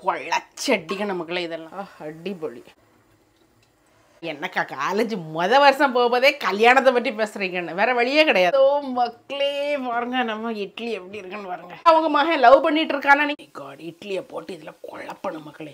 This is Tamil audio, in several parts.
கொள்ளச்சட்டிக்கணும் மக்களே இதெல்லாம் அடிபொலி. என்னக்கா காலேஜ் வருஷம் போகும்போதே கல்யாணத்தை பற்றி பேசுறீங்கன்னு வேற வழியே கிடையாது. மக்களே பாருங்க நம்ம இட்லி எப்படி இருக்குன்னு பாருங்க. அவங்க மகன் லவ் பண்ணிட்டு இருக்கானா நீ காட் இட்லியை போட்டு இதுல குழப்பணும் மக்களே.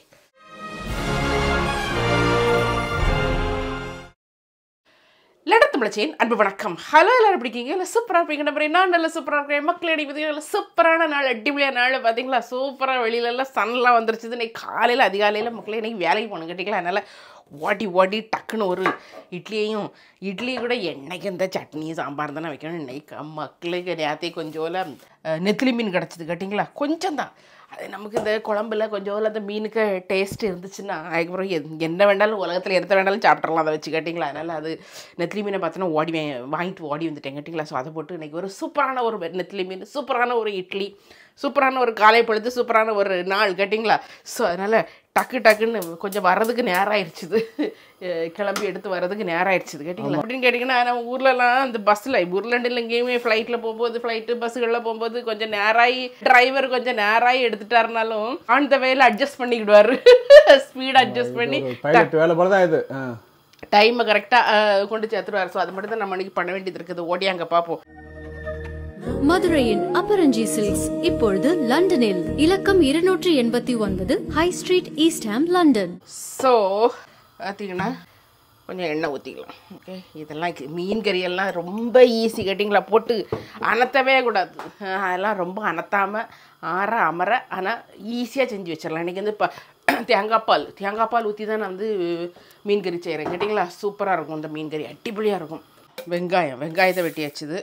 லடத்தமிழச்சின் அன்பு வணக்கம். ஹலோ எல்லாரும் எப்படி இருக்கீங்க? இல்லை சூப்பராக இருப்பீங்க நம்புறேன். நான் நல்லா சூப்பராக இருக்கேன். மக்கள் அடி பார்த்தீங்கன்னா சூப்பரான நாள், அடிப்படையான நாள் பார்த்தீங்களா. சூப்பராக வெளியிலலாம் சன்லாம் வந்துருச்சுது. இன்னைக்கு காலையில் அதிகாலையில் மக்களே இன்னைக்கு வேலைக்கு போகணும் கேட்டிங்களா. அதனால் ஓடி டக்குன்னு ஒரு இட்லி கூட என்னைக்கு இந்த சட்னி சாம்பார் தானே வைக்கணும். இன்னைக்கு மக்களுக்கு நேரத்தையும் கொஞ்சம் நெத்திலி மீன் கிடச்சிது கேட்டிங்களா. கொஞ்சம் தான் அது நமக்கு இந்த குழம்புல கொஞ்சம் அந்த மீனுக்கு டேஸ்ட் இருந்துச்சுன்னா அதுக்கப்புறம் என்ன வேண்டாலும் உலகத்தில் எடுத்த வேண்டாலும் சாப்பிட்றலாம் அதை வச்சு கேட்டிங்களா. அதனால் அது நெத்திலி மீனை பார்த்தோன்னா வாங்கிட்டு ஓடி வந்துட்டேன் கேட்டிங்களா. ஸோ அதை போட்டு இன்றைக்கி ஒரு சூப்பரான ஒரு நெத்திலி மீன், சூப்பரான ஒரு இட்லி, சூப்பரான ஒரு காலை பொழுது, சூப்பரான ஒரு நாள் கேட்டிங்களா. ஸோ அதனால் டக்குன்னு கொஞ்சம் வர்றதுக்கு நேரம் ஆயிடுச்சுது, கிளம்பி எடுத்து வர்றதுக்கு நேரம் ஆயிடுச்சுது கேட்டிங்களா. அப்படின்னு கேட்டிங்கன்னா நம்ம ஊர்லலாம் அந்த பஸ்ஸில் ஊர்லண்டில் எங்கேயுமே ஃப்ளைட்டில் போகும்போது பஸ்ஸுகளில் போகும்போது கொஞ்சம் நேராகி டிரைவர் கொஞ்சம் நேராகி எடுத்துட்டாருனாலும் ஆன் த வேல அட்ஜஸ்ட் பண்ணிக்கிடுவார். ஸ்பீட் அட்ஜஸ்ட் பண்ணி டைமை கரெக்டாக கொண்டு சேர்த்துருவார். ஸோ அது மட்டும் தான் நம்ம அன்றைக்கி பண்ண வேண்டியது இருக்குது. ஓடியாங்க பார்ப்போம். மதுரையின் அப்பரஞ்சி சில்க்ஸ் இப்பொழுது லண்டனில் இலக்கம் 289 high street, East Ham, London. So பார்த்தீங்கன்னா கொஞ்சம் எண்ணெய் ஊற்றிக்கலாம். ஓகே, இதெல்லாம் மீன் கறியெல்லாம் ரொம்ப ஈஸி கேட்டிங்களா. போட்டு அனத்தவே கூடாது. அதெல்லாம் ரொம்ப அனத்தாமல் அமர ஆனால் ஈஸியாக செஞ்சு வச்சிடலாம். இன்றைக்கி வந்து இப்போ தேங்காய் பால் ஊற்றி தான் நான் வந்து மீன் கறி செய்கிறேன் கேட்டிங்களா. சூப்பராக இருக்கும் இந்த மீன் கறி, அடிப்பொலியாக இருக்கும். வெங்காயத்தை வெட்டி வச்சுது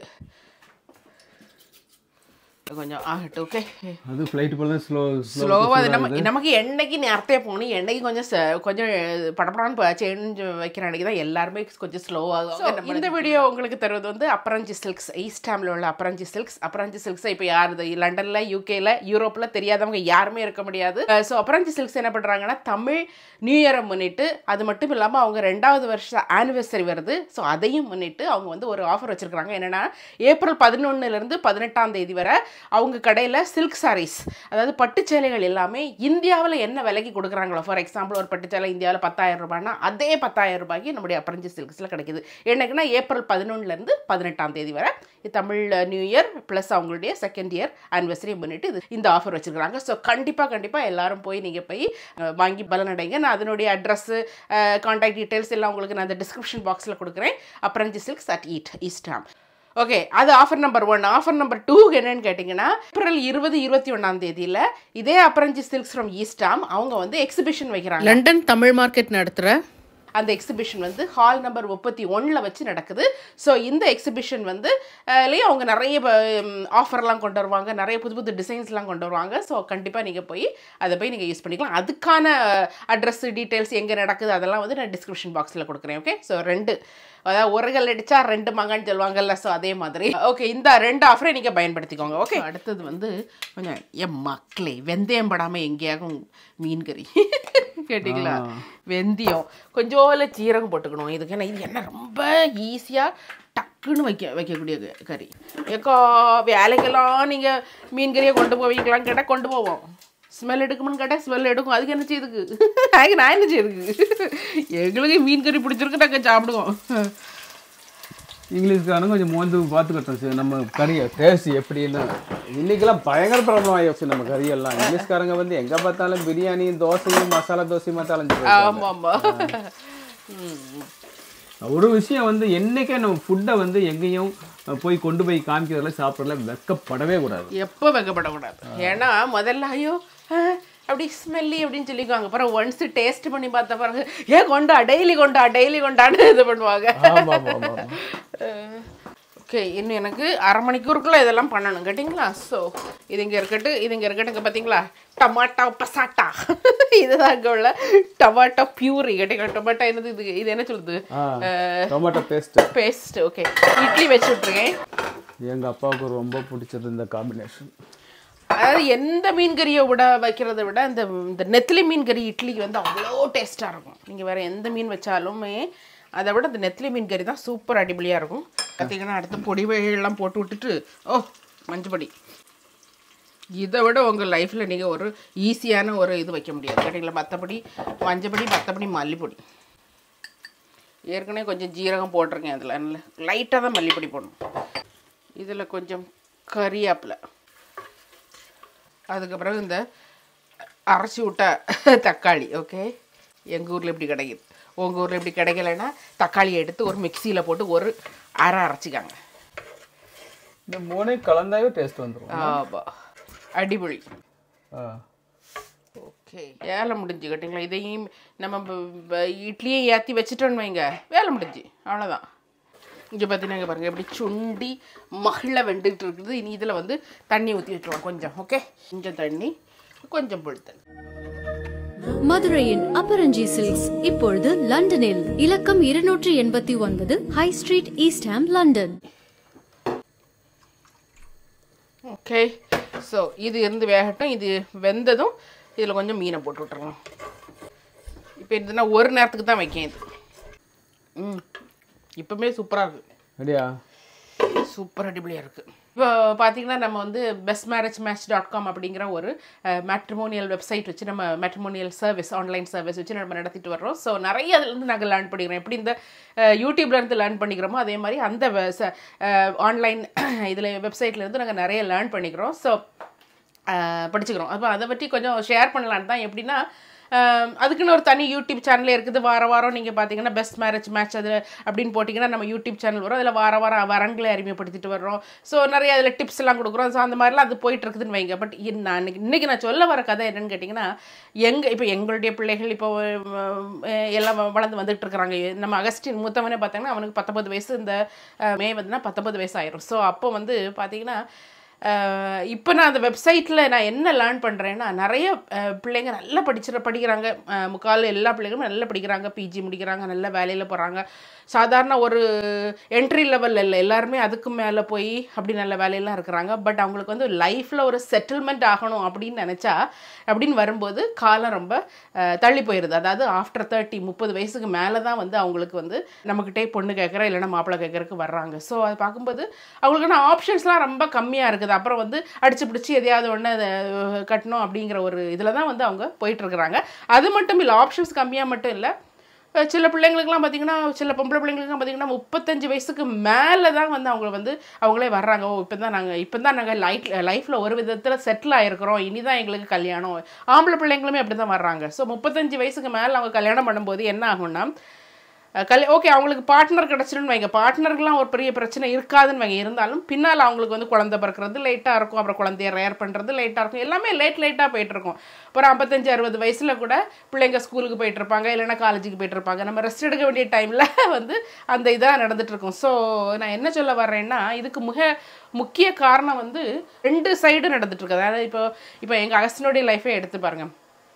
கொஞ்சம் ஆகட்டும். ஓகே, அது ஃப்ளைட் போல ஸ்லோவாக அது நமக்கு எண்ணெய்க்கு நேரத்தே போகணும். எண்ணெய்க்கு கொஞ்சம் படப்படான்னு சேஞ்ச் வைக்கிற அன்றைக்கி தான் எல்லாருமே கொஞ்சம் ஸ்லோவாகும். இந்த வீடியோ உங்களுக்கு தருவது வந்து அப்பரஞ்சி சில்க்ஸ், ஈஸ்ட் ஹாமில் உள்ள அப்பரஞ்சி சில்க்ஸை இப்போ யார் லண்டனில், யூகேல, யூரோப்பில் தெரியாதவங்க யாருமே இருக்க முடியாது. ஸோ அப்பரஞ்சி சில்க்ஸ் என்ன பண்ணுறாங்கன்னா தமிழ் நியூ இயரை முன்னிட்டு, அது மட்டும் இல்லாமல் அவங்க 2வது வருஷம் ஆனிவர்சரி வருது. ஸோ அதையும் முன்னிட்டு அவங்க வந்து ஒரு ஆஃபர் வச்சுருக்காங்க. என்னென்னா ஏப்ரல் 11 18ஆம் தேதி வரை அவங்க கடையில் சில்க் சாரீஸ், அதாவது பட்டுச்சேலைகள் எல்லாமே இந்தியாவில் என்ன விலைக்கு கொடுக்குறாங்களோ, ஃபார் எக்ஸாம்பிள் ஒரு பட்டுச்சேலை இந்தியாவில் 10,000 ரூபாய்னா அதே 10,000 ரூபாய்க்கு நம்முடைய அப்பரஞ்சி சில்க்ஸில் கிடைக்குது. என்னைக்குன்னா ஏப்ரல் 11 18ஆம் தேதி வரை தமிழ் நியூ இயர் ப்ளஸ் அவங்களுடைய 2nd இயர் ஆனிவர்சரி முன்னிட்டு இந்த ஆஃபர் வச்சுருக்காங்க. ஸோ கண்டிப்பாக எல்லாரும் போய் நீங்கள் போய் வாங்கி பலனடைங்க. நான் அதனுடைய அட்ரஸ்ஸு, கான்டாக்ட் டீட்டெயில்ஸ் எல்லாம் உங்களுக்கு நான் அந்த டிஸ்கிரிப்ஷன் பாக்ஸில் கொடுக்குறேன். Apparanji silks at East Ham. Okay, அது ஆஃபர் நம்பர் 1. ஆஃபர் நம்பர் 2 என்னன்னு கேட்டிங்கன்னா ஏப்ரல் 20-21ஆம் தேதியில் இதே Apparanji silks from East Ham அவங்க வந்து எக்ஸிபிஷன் வைக்கிறாங்க. லண்டன் தமிழ் மார்க்கெட் நடத்துகிற அந்த எக்ஸிபிஷன் வந்து ஹால் நம்பர் 31 வச்சு நடக்குது. ஸோ இந்த எக்ஸிபிஷன் வந்து அவங்க நிறைய ஆஃபர்லாம் கொண்டு வருவாங்க, நிறைய புது டிசைன்ஸ்லாம் கொண்டு வருவாங்க. ஸோ கண்டிப்பாக நீங்கள் போய் அதை போய் நீங்கள் யூஸ் பண்ணிக்கலாம். அதுக்கான அட்ரஸ் டீட்டெயில்ஸ் எங்கே நடக்குது அதெல்லாம் வந்து நான் டிஸ்கிரிப்ஷன் பாக்ஸில் கொடுக்குறேன். ஓகே, ஸோ அதாவது ஒரு கல் அடித்தா 2 மாங்கான்னு சொல்லுவாங்கல்ல. ஸோ அதே மாதிரி ஓகே, இந்த 2 ஆஃபரை நீங்கள் பயன்படுத்திக்கோங்க. ஓகே, அடுத்தது வந்து கொஞ்சம் மக்களே வெந்தயம் படாமல் எங்கேயாகும் மீன் கறி கேட்டிங்களா. வெந்தயம் கொஞ்சோல சீரகம் போட்டுக்கணும் இதுக்கு. ஏன்னா இது என்ன ரொம்ப ஈஸியாக டக்குன்னு வைக்கக்கூடிய கறி. ஏக்கா வேலைக்கெல்லாம் நீங்கள் மீன் கறியை கொண்டு போவீங்களான்னு கேட்டால் கொண்டு போவோம். ஸ்மெல் எடுக்கும்னு கேட்டால் ஸ்மெல் எடுக்கும். அதுக்கு என்ன செய்யுதுக்கு நான் என்ன செய்யுதுக்கு எங்களுக்கு மீன் கறி பிடிச்சிருக்கு, நாங்கள் சாப்பிடுவோம். இங்கிலீஷ்காரங்க கொஞ்சம் மோந்து பார்த்துக்கிட்டோம் சார் நம்ம கறியை டேஸ்ட் எப்படின்னு. இன்றைக்கெல்லாம் பயங்கர ப்ராப்ளம் ஆகிடுச்சு நம்ம கறியெல்லாம். இங்கிலீஷ்காரங்க வந்து எங்கே பார்த்தாலும் பிரியாணியும் தோசையும் மசாலா தோசையும் பார்த்தாலும். ஆமாம். ஒரு விஷயம் வந்து என்றைக்கே நம்ம ஃபுட்டை வந்து எங்கேயும் போய் கொண்டு போய் காமிக்கிறதுல சாப்பிட்றதுல வெக்கப்படவே கூடாது. எப்போ வெக்கப்படக்கூடாது. ஏன்னா முதல்ல ஐயோ அப்படி ஸ்மெல்லி அப்படின்னு சொல்லிக்குவாங்க. அப்புறம் ஒன்ஸ் டேஸ்ட் பண்ணி பார்த்த பிறகு டெய்லி கொண்டான்னு இது பண்ணுவாங்க. ஓகே, இன்னும் எனக்கு 1/2 மணிக்கூருக்குள்ளே இதெல்லாம் பண்ணணும் கேட்டிங்களா. ஸோ இது இங்கே இருக்கட்டுங்க. பார்த்தீங்களா டொமாட்டோ பசாட்டா இதுதான் இங்கே உள்ள டொமாட்டோ பியூரி கேட்டிங்களா. டொமாட்டோ என்னது இது என்ன சொல்லுது, டொமாட்டோ பேஸ்ட். ஓகே, இட்லி வச்சு விட்ருக்கேன். எங்கள் அப்பாவுக்கு ரொம்ப பிடிச்சது இந்த காம்பினேஷன். அதாவது எந்த மீன் கறியை வைக்கிறத விட இந்த நெத்திலி மீன் கறி இட்லிக்கு வந்து அவ்வளோ டேஸ்ட்டாக இருக்கும். நீங்கள் வேறு எந்த மீன் வச்சாலுமே அதை விட இந்த நெத்திலி மீன் கறி தான் சூப்பர் அடிப்பொலியாக இருக்கும். பார்த்தீங்கன்னா அடுத்த பொடி வகைகள்லாம் போட்டு விட்டுட்டு மஞ்சள் பொடி இதை விட உங்கள் லைஃப்பில் நீங்கள் ஒரு ஈஸியான ஒரு இது வைக்க முடியாது கேட்டிங்களா. மற்றபடி மஞ்சப்பொடி, மற்றபடி மல்லிப்பொடி. ஏற்கனவே கொஞ்சம் ஜீரகம் போட்டிருக்கேன் அதில், நல்ல லைட்டாக தான் மல்லிப்பொடி போடணும். இதில் கொஞ்சம் கறியாப்பில், அதுக்கப்புறம் இந்த அரைச்சி விட்ட தக்காளி. ஓகே, எங்கள் ஊரில் இப்படி கிடைக்குது, உங்கள் ஊரில் இப்படி கிடைக்கலைன்னா தக்காளியை எடுத்து ஒரு மிக்சியில் போட்டு ஒரு அரைச்சிக்காங்க. இந்த 3 கலந்தாவே டேஸ்ட் வந்துடும். ஆமாம், அடிபொழி. ஓகே, வேலை முடிஞ்சு கேட்டிங்களா. இதையும் நம்ம இட்லியை ஏற்றி வச்சுட்டோன்னு வைங்க, வேலை முடிஞ்சு, அவ்வளோதான். இங்கே பார்த்தீங்கன்னா இங்கே பாருங்கள் எப்படி சுண்டி மகிழ வெண்டுகிட்டு இருக்குது. இனி இதில் வந்து தண்ணி ஊற்றி வச்சுருவோம் கொஞ்சம். ஓகே, கொஞ்சம் தண்ணி, கொஞ்சம் புளித்தல். மதுரையின் அபரஞ்சி சில்க்ஸ் இப்பொழுது லண்டனில் இலக்கம் 289 high street, East Ham, London. Okay, so இது இருந்து வேகட்டும். இது வெந்ததும் இதில் கொஞ்சம் மீனை போட்டு விட்டுருவோம். இப்போ இதுனா ஒரு நேரத்துக்கு தான் வைக்கேன் இது. இப்போமே சூப்பராக இருக்குது. அப்படியா? சூப்பர் அடிப்படையாக இருக்குது. இப்போ பார்த்தீங்கன்னா நம்ம வந்து bestmarriagematch.com அப்படிங்கிற ஒரு மேட்ரிமோனியல் வெப்சைட் வச்சு நம்ம மேட்ரிமோனியல் சர்வீஸ், ஆன்லைன் சர்வீஸ் வச்சு நம்ம நடத்திட்டு வர்றோம். ஸோ நிறைய அதுலேருந்து நாங்கள் லேர்ன் பண்ணிக்கிறோம். எப்படி இந்த யூடியூப்லேருந்து லேர்ன் பண்ணிக்கிறோமோ அதே மாதிரி அந்த ஆன்லைன் இதில் வெப்சைட்லேருந்து நாங்கள் நிறைய லேர்ன் பண்ணிக்கிறோம். ஸோ படிச்சுக்கிறோம். அப்போ அதை பற்றி கொஞ்சம் ஷேர் பண்ணலான்னு தான். எப்படின்னா அதுக்குன்னு ஒரு தனி யூடியூப் சேனலே இருக்குது. வாரம் நீங்கள் பார்த்தீங்கன்னா பெஸ்ட் மேரேஜ் மேட்ச் அது அப்படின்னு போட்டிங்கன்னா நம்ம யூடியூப் சேனல் வரும். அதில் வாரம் வரங்களை அறிமுகப்படுத்திட்டு வர்றோம். ஸோ நிறைய அதில் டிப்ஸ் எல்லாம் கொடுக்குறோம். ஸோ அந்த மாதிரிலாம் அது போயிட்டு இருக்குதுன்னு வைங்க. பட் இன்றைக்கி நான் சொல்ல வர கதை என்னென்னு கேட்டிங்கன்னா, இப்போ எங்களுடைய பிள்ளைகள் இப்போ எல்லாம் வளர்ந்து வந்துட்டு இருக்கிறாங்க. நம்ம அகஸ்டின் மூத்தவனே பார்த்தீங்கன்னா அவனுக்கு 19 வயசு. இந்த மே வந்துன்னா 19 வயசு ஆயிரும். ஸோ அப்போ வந்து பார்த்தீங்கன்னா இப்போ நான் அந்த வெப்சைட்டில் நான் என்ன லேர்ன் பண்ணுறேன்னா, நிறைய பிள்ளைங்க நல்லா படிக்கிறாங்க. முக்கால் எல்லா பிள்ளைங்களும் நல்லா படிக்கிறாங்க, பிஜி முடிக்கிறாங்க, நல்ல வேலையில் போகிறாங்க. சாதாரண ஒரு என்ட்ரி லெவலில் இல்லை, எல்லாருமே அதுக்கு மேலே போய் அப்படி நல்ல வேலையெல்லாம் இருக்கிறாங்க. பட் அவங்களுக்கு வந்து லைஃப்பில் ஒரு செட்டில்மெண்ட் ஆகணும் அப்படின்னு வரும்போது காலம் ரொம்ப தள்ளி போயிடுது. அதாவது ஆஃப்டர் 30 வயசுக்கு மேலே தான் வந்து அவங்களுக்கு வந்து நம்மக்கிட்டே பொண்ணு கேட்குற இல்லைன்னா மாப்பிள்ளை கேட்குறதுக்கு வர்றாங்க. ஸோ அது பார்க்கும்போது அவங்களுக்கான ஆப்ஷன்ஸ்லாம் ரொம்ப கம்மியாக இருக்குது. அப்புறம் வந்து அடிச்சு பிடிச்சி எதையாவது ஒன்று கட்டணும் அப்படிங்கிற ஒரு இதில் தான் வந்து அவங்க போயிட்டுருக்குறாங்க. அது மட்டும் இல்லை, ஆப்ஷன்ஸ் கம்மியாக மட்டும் இல்லை, சில பிள்ளைங்களுக்குலாம் பார்த்திங்கன்னா, சில பொம்பளை பிள்ளைங்களுக்குலாம் பார்த்திங்கன்னா 35 வயசுக்கு மேலே தான் வந்து அவங்களே வர்றாங்க. இப்போ தான் நாங்கள் லைஃப்பில் ஒரு விதத்தில் செட்டில் ஆகிருக்கிறோம், இனி தான் எங்களுக்கு கல்யாணம். ஆம்பளை பிள்ளைங்களுமே அப்படி தான் வர்றாங்க. ஸோ 35 வயசுக்கு மேலே அவங்க கல்யாணம் பண்ணும்போது என்ன ஆகும்னா, ஓகே அவங்களுக்கு பார்ட்னர் கிடச்சிடுன்னு வைங்க. பார்ட்னருக்குலாம் ஒரு பெரிய பிரச்சனை இருக்காதுன்னு வைங்க. இருந்தாலும் பின்னால் அவங்களுக்கு வந்து குழந்தை பிறக்கிறது லேட்டாக இருக்கும், அப்புறம் குழந்தைய ரேர் பண்ணுறது லேட்டாக இருக்கும், எல்லாமே லேட்டாக போயிட்டுருக்கும். அப்புறம் 55-60 வயசில் கூட பிள்ளைங்க ஸ்கூலுக்கு போயிட்டுருப்பாங்க, இல்லைன்னா காலேஜுக்கு போயிட்டுருப்பாங்க. நம்ம ரெஸ்ட் எடுக்க வேண்டிய டைமில் வந்து அந்த இதாக நடந்துகிட்ருக்கும். ஸோ நான் என்ன சொல்ல வர்றேன்னா, இதுக்கு முக்கிய காரணம் வந்து 2 சைடு நடந்துகிட்ருக்கு. அதாவது இப்போ எங்கள் அகஸ்டினுடைய லைஃபே எடுத்து பாருங்கள்.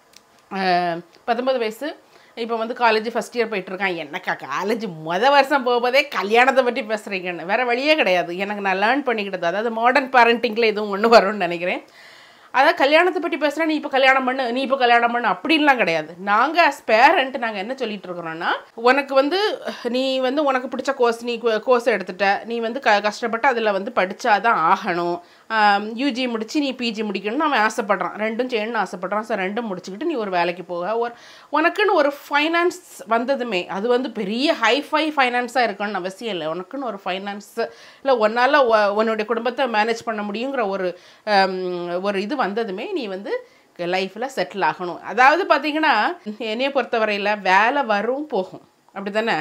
19 வயசு, இப்போ வந்து காலேஜ் ஃபஸ்ட் இயர் போயிட்டுருக்கான். என்னக்கா காலேஜ் வருஷம் போகும்போதே கல்யாணத்தை பற்றி பேசுகிறீங்கன்னு, வேறு வழியே கிடையாது. எனக்கு நான் லேர்ன் பண்ணிக்கிட்டது, அதாவது மாடர்ன் பேரண்டிங்கில் எதுவும் ஒன்று வரும்னு நினைக்கிறேன். அதாவது கல்யாணத்தை பற்றி பேசுகிறேன், நீ இப்போ கல்யாணம் பண்ணு அப்படின்லாம் கிடையாது. நாங்கள் அஸ் பேரண்ட் நாங்கள் என்ன சொல்லிட்டு இருக்கிறோன்னா, உனக்கு வந்து நீ வந்து உனக்கு பிடிச்ச கோர்ஸ் எடுத்துட்ட, நீ வந்து கஷ்டப்பட்டு அதில் வந்து படித்தாதான் ஆகணும். யூஜி முடித்து நீ பிஜி முடிக்கணும்னு அவன் ஆசைப்பட்றான், 2ம் செய்யணும்னு ஆசைப்பட்றான். ஸோ 2ம் முடிச்சுக்கிட்டு நீ ஒரு வேலைக்கு போக, உனக்குன்னு ஒரு ஃபைனான்ஸ் வந்ததுமே அது வந்து பெரிய ஹைஃபை ஃபைனான்ஸாக இருக்கணும்னு அவசியம் இல்லை. உனக்குன்னு ஒரு ஃபைனான்ஸ் இல்லை, உன்னால் உன்னுடைய குடும்பத்தை மேனேஜ் பண்ண முடியுங்கிற ஒரு இது வந்ததுமே நீ வந்து லைஃப்பில் செட்டில் ஆகணும். அதாவது பார்த்தீங்கன்னா, என்னைய பொறுத்தவரையில் வேலை வரும் போகும், அப்படி தானே?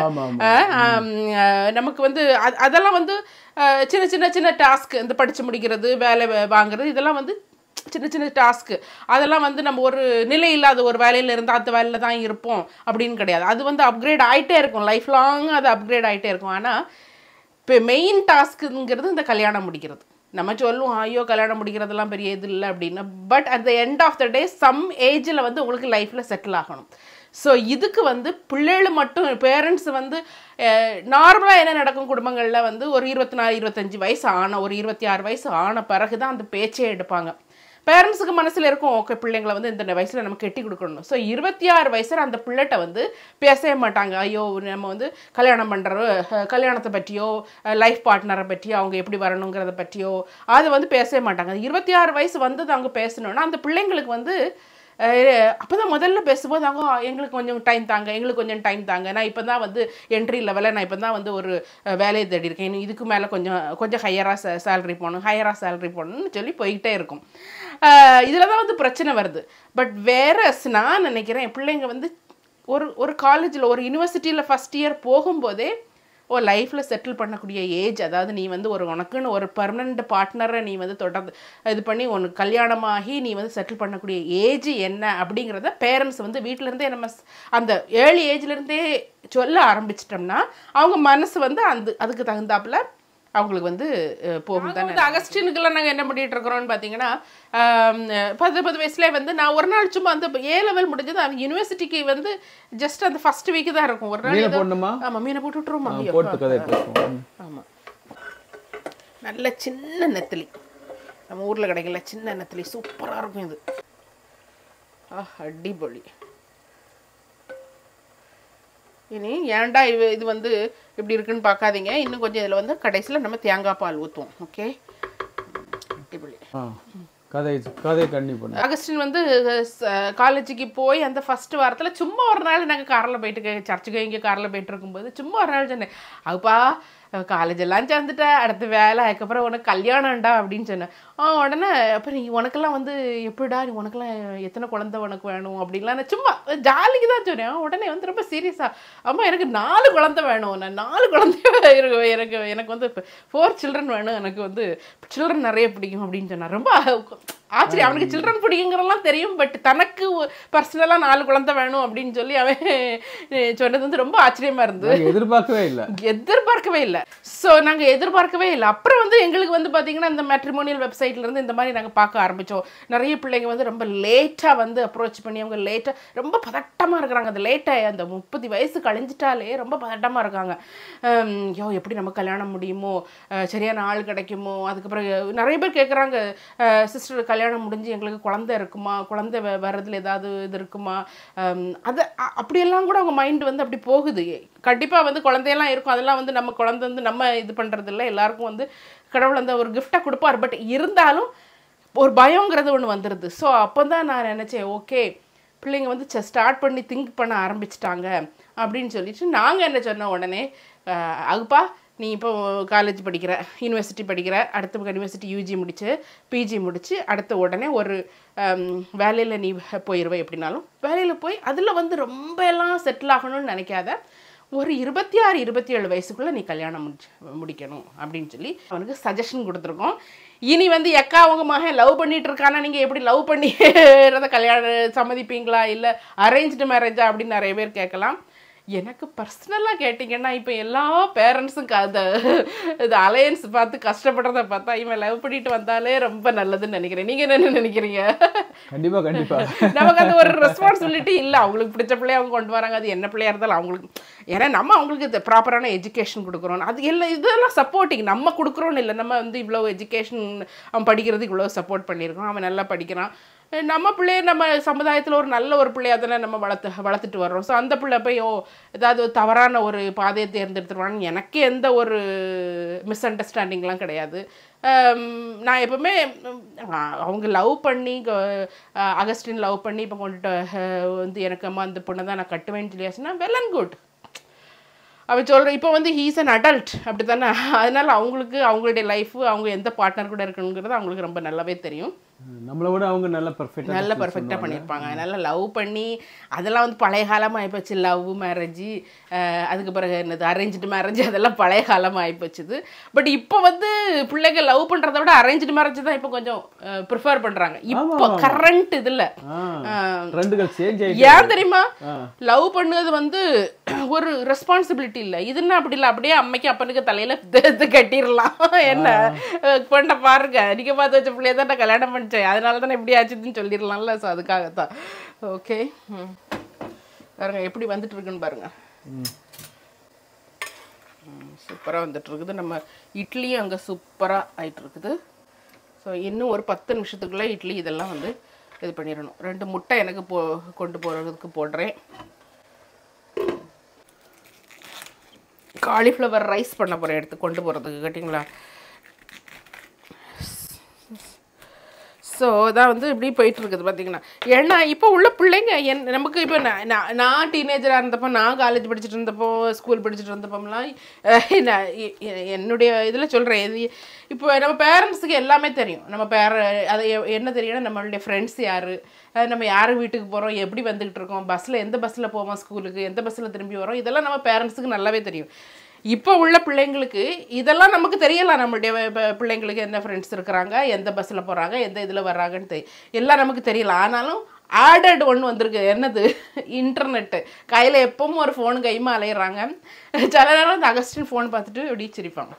நமக்கு வந்து அதெல்லாம் வந்து சின்ன டாஸ்க், இந்த படித்து முடிக்கிறது, வேலை வாங்குறது, இதெல்லாம் வந்து சின்ன டாஸ்க்கு. அதெல்லாம் வந்து நம்ம ஒரு நிலை இல்லாத ஒரு வேலையில் இருந்தால் அந்த வேலையில் தான் இருப்போம் அப்படின்னு கிடையாது. அது வந்து அப்கிரேட் ஆகிட்டே இருக்கும், லைஃப் லாங் அது அப்கிரேட் ஆகிட்டே இருக்கும். ஆனால் இப்போ மெயின் டாஸ்க்குங்கிறது இந்த கல்யாணம் முடிக்கிறது. நம்ம சொல்லுவோம், ஐயோ கல்யாணம் முடிக்கிறதெல்லாம் பெரிய இது இல்லை அப்படின்னு. But at the end of the day some ஏஜில் வந்து உங்களுக்கு லைஃப்பில் செட்டில் ஆகணும். ஸோ இதுக்கு வந்து பிள்ளைகள் மட்டும், பேரண்ட்ஸ் வந்து நார்மலாக என்ன நடக்கும் குடும்பங்களில் வந்து ஒரு 24-25 வயசு ஆன, ஒரு 26 வயசு ஆன பிறகு தான் அந்த பேச்சே எடுப்பாங்க. பேரண்ட்ஸுக்கு மனசில் இருக்கும் ஓகே பிள்ளைங்களை வந்து இந்த வயசில் நம்ம கட்டி கொடுக்கணும். ஸோ 26 வயசில் அந்த பிள்ளைகிட்ட வந்து பேசவே மாட்டாங்க. ஐயோ நம்ம வந்து கல்யாணம் பண்ணுறோம், கல்யாணத்தை பற்றியோ லைஃப் பார்ட்னரை பற்றியோ அவங்க எப்படி வரணுங்கிறத பற்றியோ அதை வந்து பேசவே மாட்டாங்க. 26 வயசு வந்தது அவங்க பேசணுன்னா அந்த பிள்ளைங்களுக்கு வந்து அப்போ தான் முதல்ல பேசும்போது அவங்க எங்களுக்கு கொஞ்சம் டைம் தாங்க, எங்களுக்கு கொஞ்சம் டைம் தாங்க, நான் இப்போ தான் வந்து என்ட்ரி லெவலில் நான் இப்போ தான் வந்து ஒரு வேலையை தேடிருக்கேன், இன்னும் இதுக்கு மேலே கொஞ்சம் ஹையராக சேலரி போகணும்னு சொல்லி போய்கிட்டே இருக்கும். இதில் தான் வந்து பிரச்சனை வருது. பட் நான் நினைக்கிறேன் பிள்ளைங்க வந்து ஒரு காலேஜில் ஒரு யூனிவர்சிட்டியில் ஃபஸ்ட் இயர் போகும்போதே லைஃப்பில் செட்டில் பண்ணக்கூடிய ஏஜ், அதாவது நீ வந்து உனக்குன்னு ஒரு பெர்மனண்ட் பார்ட்னரை நீ வந்து தொடர்ந்து இது பண்ணி உனக்கு கல்யாணமாகி நீ வந்து செட்டில் பண்ணக்கூடிய ஏஜ் என்ன அப்படிங்கிறத பேரண்ட்ஸ் வந்து வீட்டிலேருந்தே நம்ம அந்த ஏர்லி ஏஜ்லேருந்தே சொல்ல ஆரம்பிச்சிட்டோம்னா அவங்க மனசு வந்து அதுக்கு தகுந்தாப்புல அவங்களுக்கு வந்து போகும் தானே. அகஸ்டினுக்கெல்லாம் நாங்கள் என்ன பண்ணிட்டு இருக்கிறோம்னு பார்த்தீங்கன்னா 10 வயசுலேயே வந்து நான் ஒரு நாள் சும்மா அந்த A level முடிஞ்சது அவன் யூனிவர்சிட்டிக்கு வந்து ஜஸ்ட் அந்த ஃபர்ஸ்ட் வீக்கு தான் இருக்கும். ஒரு நாள் ஆமாம் மீனை போட்டு விட்டுருவோம். ஆமாம் நல்ல சின்ன நெத்திலி, நம்ம ஊரில் கிடைக்கல சின்ன நெத்திலி, சூப்பராக இருக்கும் இது. அடிபொலி. இனி ஏன்டா இது வந்து இப்படி இருக்குன்னு பார்க்காதீங்க, இன்னும் கொஞ்சம் இதில் வந்து கடைசியில் நம்ம தேங்காய் பால் ஊற்றுவோம். ஓகே அகஸ்டின் வந்து காலேஜுக்கு போய் அந்த ஃபர்ஸ்ட் வாரத்தில் சும்மா ஒரு நாள் நாங்கள் காரில் போயிட்டு சர்ச்சுக்கு இங்கே காரில் போயிட்டு இருக்கும்போது சும்மா ஒரு நாள் சொன்னேன், அப்பா காலேஜ் எல்லாம் சேர்ந்துட்ட அடுத்த வேலை அதுக்கப்புறம் உனக்கு கல்யாணம்டா அப்படின்னு சொன்னேன். உடனே அப்புறம் நீ உனக்கெல்லாம் வந்து எப்படிடா நீ உனக்கெல்லாம் எத்தனை குழந்தை உனக்கு வேணும் அப்படின்லாம் நான் சும்மா ஜாலிக்கு தான் சொன்னேன். உடனே வந்து ரொம்ப சீரியஸாக அம்மா எனக்கு 4 குழந்தை வேணும், நான் 4 குழந்தை எனக்கு வந்து 4 சில்ட்ரன் வேணும், எனக்கு வந்து சில்ட்ரன் நிறைய பிடிக்கும் அப்படின்னு சொன்னார். ரொம்ப ஆச்சரியம். அவனுக்கு சில்ட்ரன் பிடிக்குங்கிறலாம் தெரியும், பட் தனக்கு பர்சனலாக 4 குழந்தை வேணும் அப்படின்னு சொல்லி அவன் சொன்னது வந்து ரொம்ப ஆச்சரியமா இருந்தது. எதிர்பார்க்கவே இல்லை. ஸோ நாங்கள் எதிர்பார்க்கவே இல்லை. அப்புறம் வந்து எங்களுக்கு வந்து பார்த்தீங்கன்னா இந்த மேட்ரிமோனியல் வெப்சைட்லேருந்து இந்த மாதிரி நாங்கள் பார்க்க ஆரம்பித்தோம். நிறைய பிள்ளைங்க வந்து ரொம்ப லேட்டாக வந்து அப்ரோச் பண்ணி அவங்க லேட்டாக ரொம்ப பதட்டமாக இருக்கிறாங்க. அந்த லேட்டாக அந்த 30 வயசு கழிஞ்சிட்டாலே ரொம்ப பதட்டமாக இருக்காங்க. எப்படி நம்ம கல்யாணம் முடியுமோ, சரியான ஆள் கிடைக்குமோ. அதுக்கப்புறம் நிறைய பேர் கேட்குறாங்க, சிஸ்டர் கல்யாணம் முடிஞ்சு எங்களுக்கு குழந்தை இருக்குமா, குழந்தை வர்றதுல ஏதாவது இது இருக்குமா, அது அப்படியெல்லாம் கூட அவங்க மைண்டு வந்து அப்படி போகுது. கண்டிப்பாக வந்து குழந்தையெல்லாம் இருக்கும், அதெல்லாம் வந்து நம்ம குழந்தை வந்து நம்ம இது பண்ணுறது இல்லை, எல்லாருக்கும் வந்து கடவுள் அந்த ஒரு கிஃப்டை கொடுப்பார். பட் இருந்தாலும் ஒரு பயங்கிறது ஒன்று வந்துடுது. ஸோ அப்போ தான் நான் நினச்சேன், ஓகே பிள்ளைங்க வந்து ஸ்டார்ட் பண்ணி திங்க் பண்ண ஆரம்பிச்சிட்டாங்க அப்படின்னு சொல்லிட்டு நாங்கள் என்ன சொன்னோம் உடனே, அகுப்பா நீ இப்போ காலேஜ் படிக்கிற, யூனிவர்சிட்டி படிக்கிற, அடுத்த யூனிவர்சிட்டி UG முடிச்சு PG முடிச்சு அடுத்த உடனே ஒரு வேலையில் நீ போயிடுவே, எப்படின்னாலும் வேலையில் போய் அதில் வந்து ரொம்ப எல்லாம் செட்டில் ஆகணும்னு நினைக்காத, ஒரு 26-27 வயசுக்குள்ளே நீ கல்யாணம் முடிக்கணும் அப்படின்னு சொல்லி அவனுக்கு சஜஷன் கொடுத்துருக்கோம். இனி வந்து எக்கா அவங்க மகன் லவ் பண்ணிட்டு இருக்கானா, நீங்கள் எப்படி லவ் பண்ணி கல்யாணம் சம்மதிப்பீங்களா இல்லை அரேஞ்ச்டு மேரேஜா அப்படின்னு நிறைய பேர் கேட்கலாம். எனக்கு பர்சனலாக கேட்டிங்கன்னா இப்போ எல்லா பேரண்ட்ஸும் இது அலையன்ஸ் பார்த்து கஷ்டப்படுறத பார்த்தா இவன் லவ் பண்ணிட்டு வந்தாலே ரொம்ப நல்லதுன்னு நினைக்கிறேன். நீங்கள் என்ன நினைக்கிறீங்க? கண்டிப்பாக நமக்கு அந்த ஒரு ரெஸ்பான்சிபிலிட்டி இல்லை. அவங்களுக்கு பிடிச்ச பிள்ளைய அவங்க கொண்டு வராங்க, அது என்ன பிள்ளையாக இருந்தாலும் அவங்களுக்கு, ஏன்னா நம்ம அவங்களுக்கு ப்ராப்பரான எஜுகேஷன் கொடுக்குறோம், அது எல்லாம் இதெல்லாம் சப்போர்ட்டிங் நம்ம கொடுக்குறோன்னு இல்லை. நம்ம வந்து இவ்வளோ எஜுகேஷன் அவன் படிக்கிறதுக்கு இவ்வளோ சப்போர்ட் பண்ணியிருக்கோம், அவன் நல்லா படிக்கிறான், நம்ம பிள்ளைய நம்ம சமுதாயத்தில் ஒரு நல்ல ஒரு பிள்ளையாக தானே நம்ம வளர்த்துட்டு வர்றோம். ஸோ அந்த பிள்ளை போய் ஏதாவது தவறான ஒரு பாதையை தேர்ந்தெடுத்துருவான்னு எனக்கு எந்த ஒரு மிஸ் அண்டர்ஸ்டாண்டிங்லாம் கிடையாது. நான் எப்பவுமே அவங்க லவ் பண்ணி அகஸ்டின் லவ் பண்ணி இப்போ கொண்டுட்டு வந்து எனக்கு அம்மா அந்த பொண்ணை தான் நான் கட்டுவேன்னு சொல்லியாச்சுன்னா வெல் அண்ட் குட். அவன் சொல்கிறேன் இப்போ வந்து ஹீஸ் அன் அடல்ட் அப்படி தானே, அதனால் அவங்களுக்கு அவங்களுடைய லைஃபு அவங்க எந்த பார்ட்னர் கூட இருக்கணுங்கிறது அவங்களுக்கு ரொம்ப நல்லாவே தெரியும். நம்மளை விட அவங்க நல்ல பர்ஃபெக்டாக பண்ணியிருப்பாங்க. நல்லா லவ் பண்ணி அதெல்லாம் வந்து பழைய காலமாக ஆகிப்போச்சு. லவ் மேரேஜ், அதுக்கு பிறகு என்னது அரேஞ்ச்டு மேரேஜ், அதெல்லாம் பழைய காலமாக ஆகிப்போச்சுது. பட் இப்போ வந்து பிள்ளைங்க லவ் பண்ணுறத விட அரேஞ்ச்டு மேரேஜ் தான் இப்போ கொஞ்சம் ப்ரிஃபர் பண்ணுறாங்க இப்போ கரண்ட் இதில். ஏன் தெரியுமா, லவ் பண்ணுறது வந்து ஒரு ரெஸ்பான்சிபிலிட்டி இல்லை, இதுன்னா அப்படி இல்லை, அப்படியே அம்மைக்கு அப்பனுக்கு தலையில் கட்டிடலாம். என்ன பண்ண பாருங்க, நீங்கள் பார்த்து வச்ச பிள்ளைய தான் நான் கல்யாணம் பண்ண, அதனால தானே எப்படி ஆச்சுன்னு சொல்லிடலாம்ல. ஸோ அதுக்காகத்தான். ஓகே பாருங்க எப்படி வந்துட்டு இருக்குன்னு பாருங்க, சூப்பராக வந்துட்டு இருக்குது. நம்ம இட்லியும் அங்கே சூப்பராக ஆயிட்டு இருக்குது. ஸோ இன்னும் ஒரு 10 நிமிஷத்துக்குள்ளே இட்லி இதெல்லாம் வந்து இது பண்ணிடணும். 2 முட்டை எனக்கு கொண்டு போகிறதுக்கு போடுறேன். காலிஃப்ளவர் ரைஸ் பண்ண போகிறேன் எடுத்து கொண்டு போகிறதுக்கு கேட்டிங்களா. ஸோ இதான் வந்து இப்படி போயிட்டுருக்குது பார்த்தீங்கன்னா. ஏன்னா இப்போ உள்ள பிள்ளைங்க நமக்கு இப்போ நான் டீனேஜராக இருந்தப்போ, நான் காலேஜ் படிச்சுட்டு இருந்தப்போ, ஸ்கூல் படிச்சுட்டு இருந்தப்போம்லாம் என்னுடைய இதில் சொல்கிறேன், இப்போ நம்ம பேரண்ட்ஸுக்கு எல்லாமே தெரியும். நம்ம அது என்ன தெரியும்னா நம்மளுடைய ஃப்ரெண்ட்ஸ் யார், நம்ம யார் வீட்டுக்கு போகிறோம், எப்படி வந்துக்கிட்டு இருக்கோம், பஸ்ஸில் எந்த பஸ்ஸில் போவோம் ஸ்கூலுக்கு, எந்த பஸ்ஸில் திரும்பி வரோம், இதெல்லாம் நம்ம பேரண்ட்ஸுக்கு நல்லாவே தெரியும். இப்போ உள்ள பிள்ளைங்களுக்கு இதெல்லாம் நமக்கு தெரியலாம். நம்மளுடைய பிள்ளைங்களுக்கு என்ன ஃப்ரெண்ட்ஸ் இருக்கிறாங்க, எந்த பஸ்ஸில் போகிறாங்க, எந்த இதில் வர்றாங்கன்னு எல்லாம் நமக்கு தெரியலாம். ஆனாலும் ஆடட் ஒன்று வந்திருக்கு. என்னது? இன்டர்நெட்டு. கையில் எப்பவும் ஒரு ஃபோனு கையுமா அலையிறாங்க. சில நேரம் இந்த அகஸ்டின் ஃபோன் பார்த்துட்டு எப்படி சிரிப்பாங்க.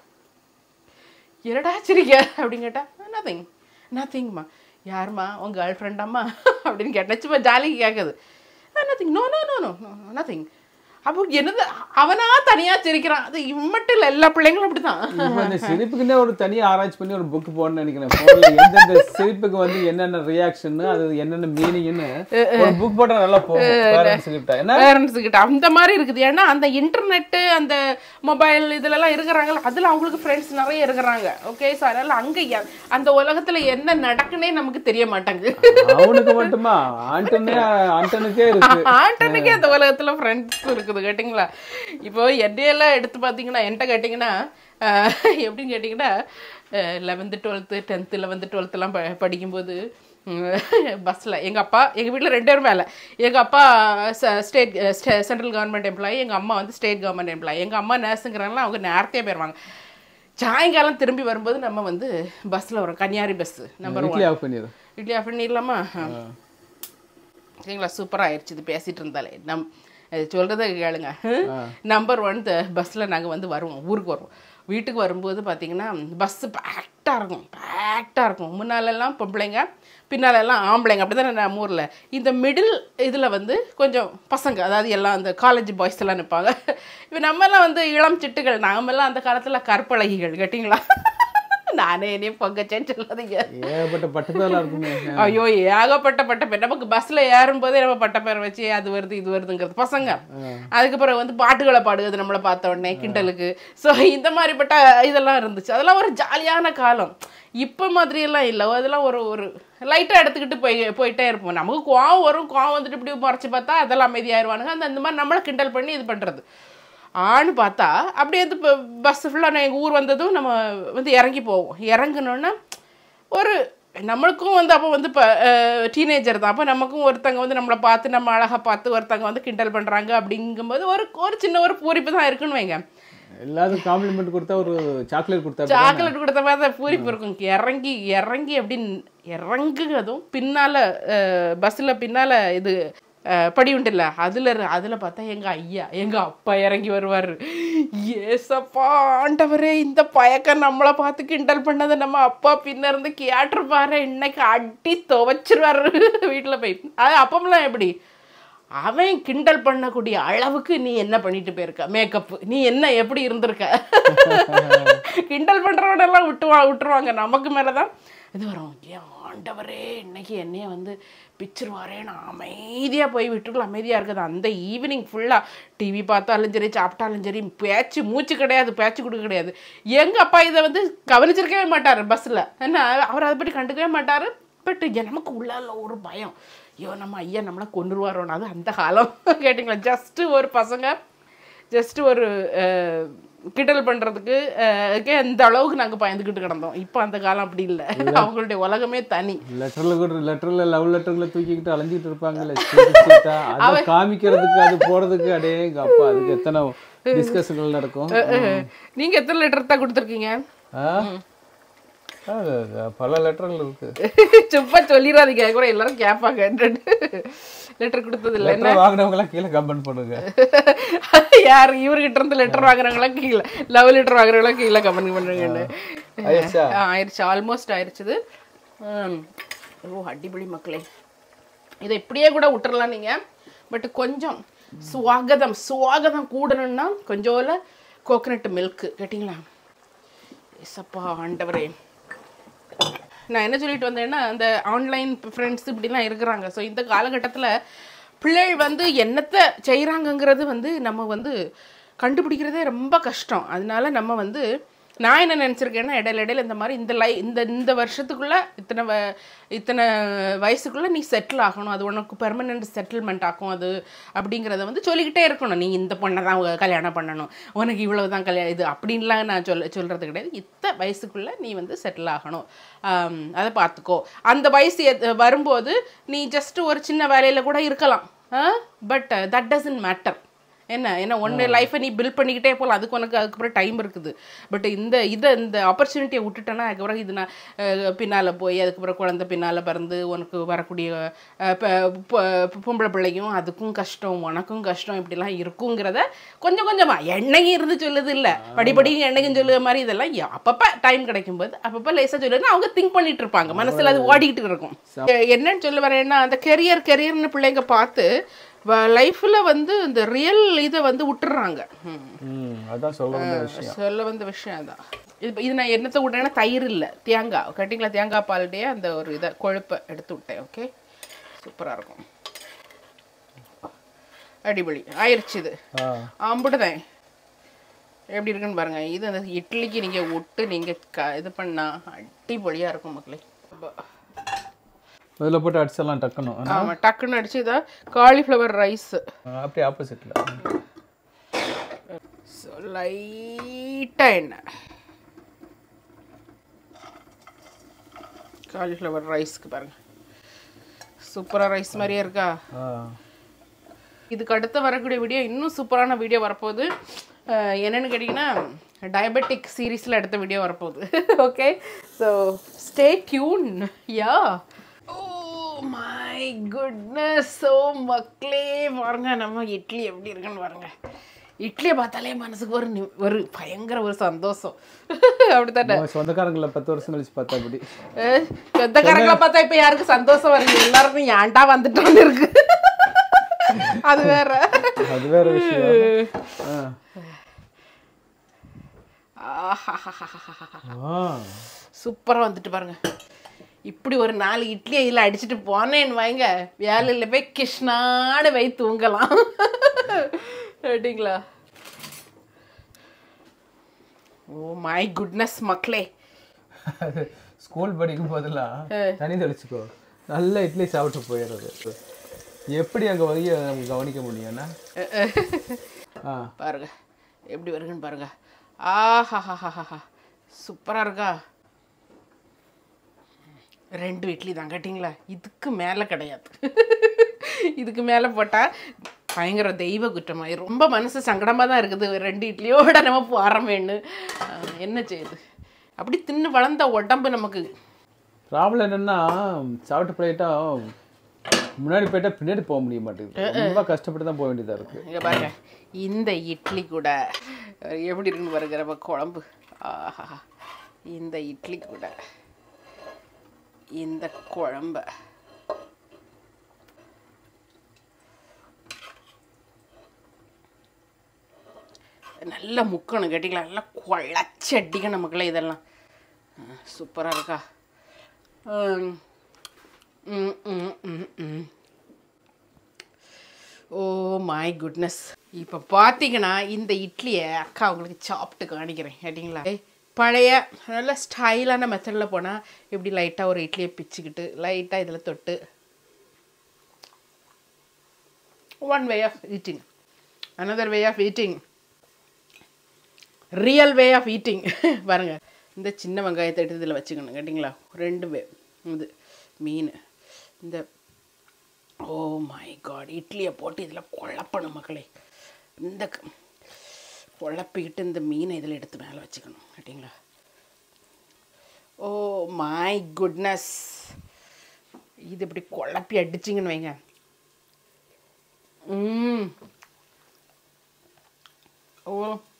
என்னடா சிரிக்க அப்படின்னு கேட்டால் நத்திங்மா. யாருமா? உங்கள் கேர்ள் ஃப்ரெண்டாம்மா அப்படின்னு கேட்டேன். சும்மா ஜாலிக்கு கேட்குது. Nothing. No no no no nothing. அப்போ என்னது அவனா தனியா சிரிக்கிறான். அது இம்மட்டும் இல்லை, எல்லா பிள்ளைங்களும் அப்படிதான். இந்த சிரிப்புக்குன்னே ஒரு தனியாக ஆராய்ச்சி பண்ணி ஒரு புக் போடணும்னு நினைக்கிறேன். எந்தெந்த சிரிப்புக்கு வந்து என்னென்ன ரியாக்ஷன், அது என்னென்ன மீனிங்னு ஒரு புக் போட்டா நல்லா போகும் பேரண்ட்ஸ் கிட்ட. அந்த மாதிரி இருக்குது. ஏன்னா அந்த இன்டர்நெட்டு, அந்த மொபைல் இதுலலாம் இருக்கிறாங்களா, அதில் அவங்களுக்கு ஃப்ரெண்ட்ஸ் நிறைய இருக்கிறாங்க. ஓகே, ஸோ அதனால அங்கே அந்த உலகத்தில் என்ன நடக்குன்னே நமக்கு தெரிய மாட்டாங்க. அவனுக்கு மட்டுமா? ஆண்டனுக்கே இருக்கு. ஆண்டனுக்கே அந்த உலகத்தில் ஃப்ரெண்ட்ஸ் இருக்கு கேட்டிங்களா. இப்போ என்னையெல்லாம் எடுத்து பார்த்தீங்கன்னா, என்கிட்ட கேட்டிங்கன்னா எப்படின்னு கேட்டிங்கன்னா, 11th 12th 10th 11th 12thலாம் படிக்கும்போது பஸ்ஸில் எங்கள் அப்பா, எங்கள் வீட்டில் 2 பேரும் வேலை. எங்கள் அப்பா சென்ட்ரல் கவர்மெண்ட் எம்ப்ளாயி, எங்கள் அம்மா வந்து ஸ்டேட் கவர்மெண்ட் எம்ப்ளாயி. எங்கள் அம்மா நர்ஸுங்கிறாங்களா, அவங்க நேரத்தையே போயிடுவாங்க. சாயங்காலம் திரும்பி வரும்போது நம்ம வந்து பஸ்ஸில் வரோம், கன்னியாரி பஸ்ஸு நம்பர் 1. இட்லி ஆஃப் பண்ணிடலாமா? சரிங்களா, சூப்பராக ஆயிடுச்சு இது பேசிகிட்டு இருந்தாலே. சொல்கிறத கேளுங்க. நம்பர் 1 பஸ்ஸில் நாங்கள் வந்து வருவோம், ஊருக்கு வருவோம். வீட்டுக்கு வரும்போது பார்த்திங்கன்னா பஸ்ஸு பேக்டாக இருக்கும். முன்னாலெல்லாம் பொம்பளைங்க, பின்னாலெல்லாம் ஆம்பளைங்க, அப்படி தானே நம்ம ஊரில். இந்த மிடில் இதில் வந்து கொஞ்சம் பசங்க, அதாவது எல்லாம் அந்த காலேஜ் பாய்ஸ் எல்லாம் நிற்பாங்க. இப்போ நம்மெல்லாம் வந்து இளம் சிட்டுகள், நாமெல்லாம் அந்த காலத்தில் கற்பழகிகள் கேட்டிங்களா. நானே என்னையும் பொங்கச்சேன்னு சொல்லாதீங்க. ஏகப்பட்ட பட்டப்பேரெலாம் இருக்குமே. ஐயோ, ஏகப்பட்ட பட்டப்பேர். நமக்கு பஸ்ஸில் ஏறும்போதே நம்ம பட்டப்பேரை வச்சு அது வருது இது வருதுங்கிறது பசங்க. அதுக்கப்புறம் வந்து பாட்டுகளை பாடுகிறது நம்மளை பார்த்த உடனே கிண்டலுக்கு. ஸோ இந்த மாதிரிப்பட்ட இதெல்லாம் இருந்துச்சு. அதெல்லாம் ஒரு ஜாலியான காலம். இப்போ மாதிரியெல்லாம் இல்லை. அதெல்லாம் ஒரு லைட்டாக எடுத்துக்கிட்டு போயிட்டே இருப்போம். நமக்கு கோவம் வரும், கோவம் வந்துட்டு இப்படி மறைச்சி பார்த்தா அதெல்லாம் அமைதியாயிருவானுங்க. அந்த மாதிரி நம்மளை கிண்டல் பண்ணி இது பண்ணுறது. ஆன்னு பார்த்தா அப்படியே வந்து இப்போ பஸ்ஸு ஃபுல்லாக எங்கள் ஊர் வந்ததும் நம்ம வந்து இறங்கி போவோம். இறங்கினோன்னா ஒரு நம்மளுக்கும் வந்து அப்போ வந்து இப்போ டீனேஜர் தான். அப்போ நமக்கும் ஒருத்தங்க வந்து நம்மளை பார்த்து, நம்ம அழகாக பார்த்து ஒருத்தங்க வந்து கிண்டல் பண்ணுறாங்க. அப்படிங்கும்போது ஒரு சின்ன ஒரு பூரிப்பு தான் இருக்குன்னு வைங்க. எல்லாரும் காம்ப்ளிமெண்ட் கொடுத்தா, ஒரு சாக்லேட் கொடுத்த மாதிரி தான் பூரிப்பு இருக்கும். இறங்கி அப்படின்னு இறங்குறதும் பின்னால் பஸ்ஸில் பின்னால் இது படி உண்டுல்ல, அதில் பார்த்தா எங்கள் அப்பா இறங்கி வருவார். ஏசப்பா ஆண்டவரே, இந்த பயக்கம் நம்மளை பார்த்து கிண்டல் பண்ணதை நம்ம அப்பா பின்ன இருந்து கேட்டிருப்பாரு. இன்னைக்கு அடி துவைச்சிருவார் வீட்டில் போய். அது அப்பமெல்லாம் எப்படி அவன் கிண்டல் பண்ணக்கூடிய அளவுக்கு நீ என்ன பண்ணிட்டு போயிருக்க, மேக்கப்பு நீ என்ன எப்படி இருந்திருக்க. கிண்டல் பண்ணுறவனெல்லாம் விட்டுருவாங்க. நமக்கு மேலே தான் இது வரும். ஏன் ஆண்டவரே இன்னைக்கு என்னைய வந்து பிச்சிருவாரே, நான் அமைதியாக போய் விட்டுருக்கலாம். அமைதியாக இருக்குது. அந்த ஈவினிங் ஃபுல்லாக டிவி பார்த்தாலும் சரி, சாப்பிட்டாலும் சரி, மூச்சு கிடையாது, பேச்சு கொடுக்க கிடையாது. எங்கள் அப்பா இதை வந்து கவனிச்சிருக்கவே மாட்டார் பஸ்ஸில். என்ன அவர் அதை பற்றி கண்டுக்கவே மாட்டார். பட் நமக்கு உள்ளால ஒரு பயம், ஐயோ நம்ம ஐயா நம்மளை கொண்டுருவாரோன்னு. அது அந்த காலம் கேட்டிங்களா. ஜஸ்ட்டு ஒரு பசங்க ஜஸ்ட்டு ஒரு கிண்டல் பண்ணுறதுக்கு எந்த அளவுக்கு நாங்கள் பயந்துக்கிட்டு கிடந்தோம். இப்போ அந்த காலம் அப்படி இல்லை. அவங்களுடைய உலகமே தனி. லெட்டரில் லவ் லெட்டரில் தூக்கிக்கிட்டு அலைஞ்சிக்கிட்டு இருப்பாங்கல்ல, அதை காமிக்கிறதுக்கு, அது போடுறதுக்கு அடே எங்கள் அப்பா அதுக்கு எத்தனை டிஸ்கஷன்கள் நடக்கும். நீங்கள் எத்தனை லெட்டர் தான் கொடுத்துருக்கீங்க? பல லெட்டர்கள் இருக்கு. சும்மா சொல்லிடாதீங்க, கூட எல்லாரும் கேட்பாங்க. லெட்டர் கொடுத்தது இல்லை. என்ன வாங்கினவங்களாம் கீழே கமெண்ட் பண்ணுங்க. யார் இவர்கிட்ட இருந்து லெட்டர் வாங்குறவங்களாம் கீழே, லவ் லெட்டர் வாங்குறவங்களாம் கீழே கமெண்ட் பண்ணுங்கன்னு. ஆயிடுச்சு, ஆல்மோஸ்ட் ஆயிடுச்சுது. ஓ அடிப்படி மக்களே, இதை இப்படியே கூட விட்டுறலாம் நீங்கள். பட் கொஞ்சம் சுவாகதம் கூடணும்னா கொஞ்சோல கோகனட் மில்க்கு கேட்டிங்களா. எசப்பா ஆண்டவரே, நான் என்ன சொல்லிட்டு வந்தேன்னா அந்த ஆன்லைன் ஃப்ரெண்ட்ஸ் இப்படிலாம் இருக்கிறாங்க. ஸோ இந்த காலகட்டத்தில் பிள்ளைகள் வந்து என்னத்தை செய்கிறாங்கங்கிறது வந்து நம்ம வந்து கண்டுபிடிக்கிறதே ரொம்ப கஷ்டம். அதனால நம்ம வந்து நான் என்ன நினச்சிருக்கேன்னா இடையில இந்த மாதிரி இந்த வருஷத்துக்குள்ளே இத்தனை வயசுக்குள்ளே நீ செட்டில் ஆகணும், அது உனக்கு பெர்மனெண்ட் செட்டில்மெண்ட் ஆகும் அது அப்படிங்கிறத வந்து சொல்லிக்கிட்டே இருக்கணும். நீ இந்த பொண்ணை தான் கல்யாணம் பண்ணணும், உனக்கு இவ்வளவு தான் கல்யாணம் இது அப்படின்லாம் நான் சொல்கிறது கிடையாது. இத்தனை வயசுக்குள்ளே நீ வந்து செட்டில் ஆகணும், அதை பார்த்துக்கோ. அந்த வயசு வரும்போது நீ ஜஸ்ட்டு ஒரு சின்ன வேலையில் கூட இருக்கலாம், பட் தட் டசன்ட் மேட்டர். என்ன ஒன்று லைஃப்பை நீ பில்ட் பண்ணிக்கிட்டே போகலாம், அதுக்கப்புறம் டைம் இருக்குது. பட் இந்த ஆப்பர்ச்சுனிட்டியை விட்டுட்டேன்னா அதுக்கப்புறம் இது நான் பின்னால் போய் அதுக்கப்புறம் குழந்தை பின்னால் பிறந்து உனக்கு வரக்கூடிய பொம்பளை பிள்ளைக்கும் அதுக்கும் கஷ்டம் உனக்கும் கஷ்டம் இப்படிலாம் இருக்குங்கிறத கொஞ்சம் கொஞ்சமாக என்னையும் இருந்து சொல்லுது இல்லை, படிப்படியும் என்னைக்கும் சொல்லுற மாதிரி இதெல்லாம் அப்பப்போ டைம் கிடைக்கும்போது அப்பப்போ லேசாக சொல்லுதுன்னா அவங்க திங்க் பண்ணிட்டு இருப்பாங்க, மனசில் அது ஓடிக்கிட்டு இருக்கும். என்னன்னு சொல்ல வரேன்னா அந்த கெரியர்னு பிள்ளைங்க பார்த்து லைஃப்ல வந்து இந்த ரியல் இதை வந்து விட்டுறாங்க. அதான் சொல்ல வந்த விஷயம் அதான். இது நான் என்னத்தை விட்டேன்னா தயிர் இல்லை தேங்காய் கட்டிங்களா, தேங்காய் பாலுடைய அந்த ஒரு இதை கொழுப்பை எடுத்து விட்டேன். ஓகே, சூப்பராக இருக்கும், அடிபொலி ஆயிடுச்சு. இது ஆம்பிடுதேன் எப்படி இருக்குன்னு பாருங்க. இது அந்த இட்லிக்கு நீங்கள் விட்டு நீங்கள் இது பண்ணால் அடிபொலியாக இருக்கும் மக்களே. அதில் போட்டு அடிச்செல்லாம் டக்குன்னு. ஆமாம், டக்குன்னு அடிச்சு இதான் காலிஃப்ளவர் ரைஸ் அப்படியே ஆப்போசிட்டில். ஸோ லைட்டாக எண்ணெய் காலிஃப்ளவர் ரைஸ்க்கு பாருங்க, சூப்பராக ரைஸ் மாதிரியே இருக்கா. இதுக்கு அடுத்து வரக்கூடிய வீடியோ இன்னும் சூப்பரான வீடியோ வரப்போகுது. என்னென்னு கேட்டிங்கன்னா டயபெட்டிக் சீரீஸில் எடுத்த வீடியோ வரப்போகுது. Okay, so stay tune. Yeah my goodness, so மக்களே பாருங்க நம்ம இட்லி எப்படி இருக்குன்னு பாருங்க. இட்லியை பார்த்தாலே மனசுக்கு ஒரு பயங்கர ஒரு சந்தோஷம். அப்படித்தானே சொந்தக்காரங்களை 10 வருஷம் கழிச்சு பார்த்தா அப்படி சொந்தக்காரங்களை பார்த்தா இப்போ யாருக்கு சந்தோஷம் வருது, எல்லாருக்கும் ஏன்டா வந்துட்டோன்னு இருக்கு. அது வேற விஷயம். சூப்பராக வந்துட்டு பாருங்க. இப்படி ஒரு 4 இட்லியை இதில் அடிச்சுட்டு போனேன்னு வாங்க, வேலையில் போய் கிருஷ்ணாடு வை தூங்கலாம். அப்படிங்களா? ஓ மை குட்னஸ் மக்களே, ஸ்கூல் படிக்கும் போதெல்லாம் தனி தெளிச்சுக்கோ, நல்ல இட்லி சாப்பிட்டு போயிடுறது. எப்படி அங்கே வரைய கவனிக்க முடியும்னா பாருங்க எப்படி வருதுன்னு பாருங்க. ஆஹா சூப்பராக இருக்கா. 2 இட்லி தான் கேட்டிங்களா, இதுக்கு மேலே கிடையாது. இதுக்கு மேலே போட்டால் பயங்கர தெய்வ குற்றமாக ரொம்ப மனசு சங்கடமாக தான் இருக்குது. 2 இட்லியோட நம்ம போகிறோமேன்னு என்ன செய்யுது, அப்படி தின்னு வளர்ந்த உடம்பு நமக்கு. ப்ராப்ளம் என்னென்னா சாப்பிட்டு போயிட்டா முன்னாடி போயிட்டா பின்னாடி போக முடிய மாட்டேங்குது, ரொம்ப கஷ்டப்பட்டு தான் போக வேண்டியதாக இருக்குது. இங்கே பாருங்க இந்த இட்லி கூட எப்படி இருக்குன்னு பாருங்க நம்ம குழம்பு. ஆஹா, இந்த இட்லி கூட இந்த குழம்ப நல்லா முக்கணும் கேட்டிங்களா, நல்லா குழச்சி அடிக்கணும் நமக்குள்ள. இதெல்லாம் சூப்பராக இருக்கா. Oh my goodness. இப்போ பார்த்தீங்கன்னா இந்த இட்லியை அக்கா உங்களுக்கு சாப்பிட்டு காணிக்கிறேன் கேட்டிங்களா. பழைய நல்ல ஸ்டைலான மெத்தடில் போனால் இப்படி லைட்டாக ஒரு இட்லியை பிச்சுக்கிட்டு லைட்டாக இதில் தொட்டு one way of eating, another way of eating, real way of eating. பாருங்கள் இந்த சின்ன வெங்காயத்தை எடுத்து இதில் வச்சுக்கணும் கேட்டிங்களா. 2 வே இது மீன் இந்த ஓ மை காட் இட்லியை போட்டு இதில் குழப்பணும் மக்களே. இந்த குழப்பிக்கிட்டு இந்த மீனை இதில் எடுத்து மேலே வச்சுக்கணும் கேட்டிங்களா. ஓ மை குட்னஸ், இது இப்படி குழப்பி அடிச்சிங்கன்னு வைங்க. Oh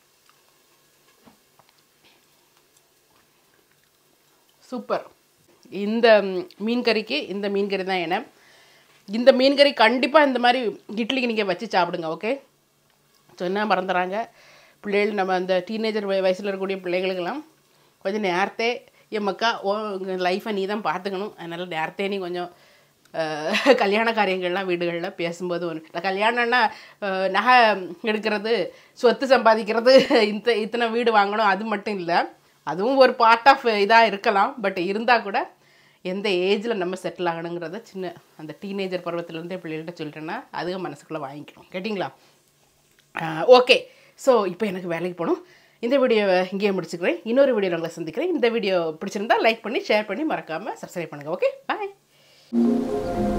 super. இந்த மீன் கறிக்கு இந்த மீன் கறி தான் என்ன. இந்த மீன் கறி கண்டிப்பாக இந்த மாதிரி இட்லிக்கு நீங்கள் வச்சு சாப்பிடுங்க. ஓகே, சொன்னால் மறந்துடுறாங்க பிள்ளைகள். நம்ம அந்த டீனேஜர் வயசில் இருக்கக்கூடிய பிள்ளைகளுக்கெல்லாம் கொஞ்சம் நேரத்தே எம்மக்கா உங்கள் லைஃப்பை நீ தான் பார்த்துக்கணும், அதனால் நேரத்தே நீ கொஞ்சம் கல்யாண காரியங்கள்லாம் வீடுகளில் பேசும்போது ஒன்று கல்யாணம்னா நகை எடுக்கிறது, சொத்து சம்பாதிக்கிறது, இத்தனை வீடு வாங்கணும் அது மட்டும் இல்லை, அதுவும் ஒரு பார்ட் ஆஃப் இதாக இருக்கலாம். பட் இருந்தால் கூட எந்த ஏஜில் நம்ம செட்டில் ஆகணுங்கிறத சின்ன அந்த டீனேஜர் பருவத்திலேருந்தே பிள்ளைகள்கிட்ட சொல்லிட்டேன்னா அதுவும் மனசுக்குள்ளே வாங்கிக்கணும். கேட்டிங்களா? ஓகே. ஸோ இப்போ எனக்கு வேலைக்கு போகணும். இந்த வீடியோவை இங்கேயே முடிச்சுக்கிறேன். இன்னொரு வீடியோவில் உங்களை சந்திக்கிறேன். இந்த வீடியோ பிடிச்சிருந்தா லைக் பண்ணி ஷேர் பண்ணி மறக்காமல் சப்ஸ்கிரைப் பண்ணுங்கள். ஓகே, பாய்.